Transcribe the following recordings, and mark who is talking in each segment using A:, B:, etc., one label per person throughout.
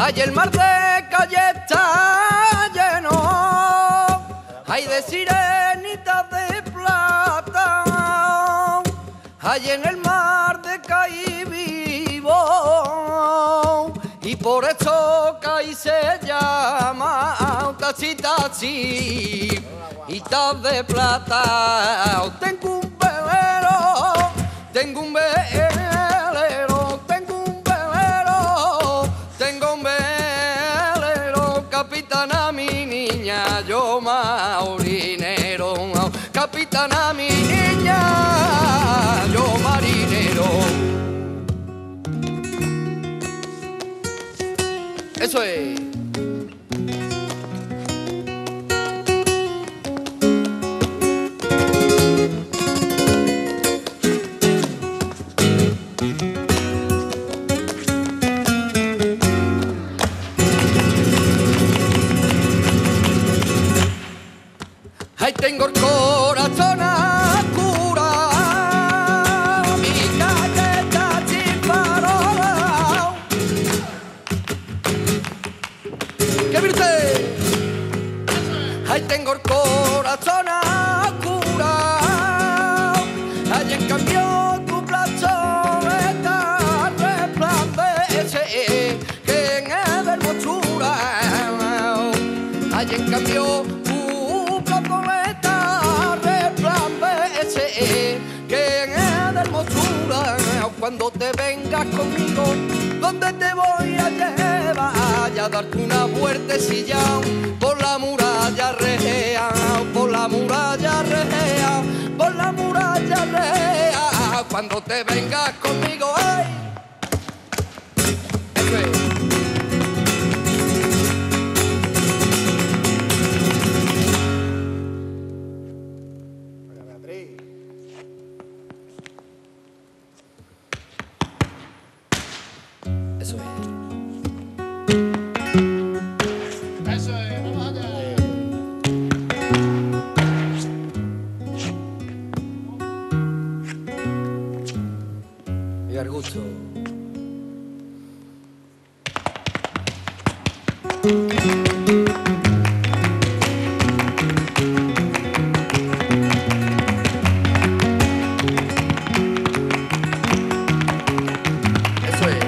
A: Ay, el mar de calle está lleno, ay, de sirenitas de plata. Ay, en el mar de caí vivo, y por eso caí se llama taxi, taxi, y tas de plata. Tengo un velero, tengo un velero, tengo un velero, tengo un velero, capitana mi niña, yo maurinero, capitana mi niña, yo marinero. Eso es. Ay, tengo el corazón a cura, mi calle está chisparolao. ¿Qué viste? Ay, tengo el corazón a cura, ay, en cambio tu plazoleta resplandece que en el hermosura. Ay, en cambio que en la hermosura, cuando te vengas conmigo, donde te voy a llevar, a darte una vueltecilla por la muralla regia, por la muralla regia, por la muralla regia, cuando te vengas conmigo, ¡ay! Eso es. Eso es.
B: Eso es, vamos allá.
A: Y al gusto. Eso es.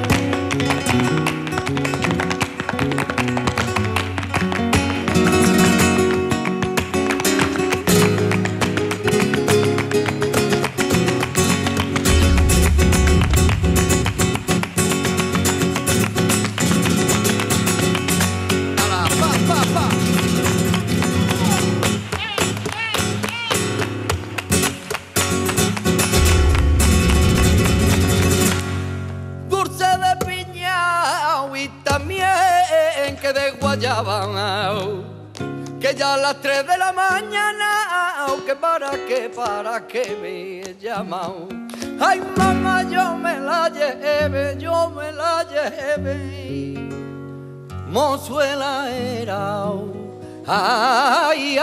A: Dulce de piña y también que de guayaba, que ya a las 3 de la mañana, que para que me llamado. Ay, mamá, yo me la llevé, mozuela era, ay,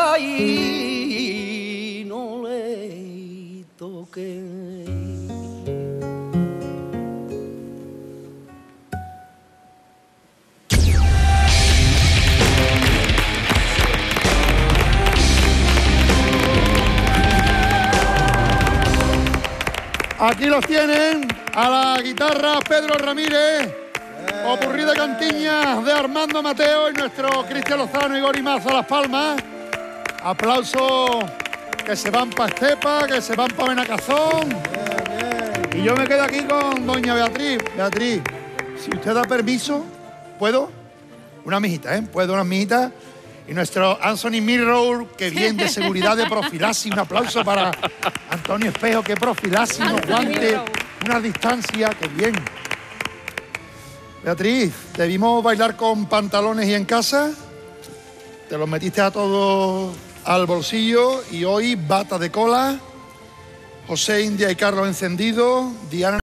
A: ay, no le toqué.
B: Aquí los tienen, a la guitarra Pedro Ramírez, popurrí de cantiñas de Armando Mateo y nuestro Cristian Lozano y Gori Mazo a las palmas. Aplausos que se van para Estepa, que se van para Benacazón. Y yo me quedo aquí con doña Beatriz. Beatriz, si usted da permiso, ¿puedo? Una mijita, ¿eh? Puedo una mijita. Y nuestro Anthony Mirror, que bien de seguridad de profilaxis. Un aplauso para Antonio Espejo, que profilaxis, unos guantes, una distancia, que bien. Beatriz, ¿te vimos bailar con pantalones y en casa? Te los metiste a todos al bolsillo y hoy bata de cola, José India y Carlos Encendido, Diana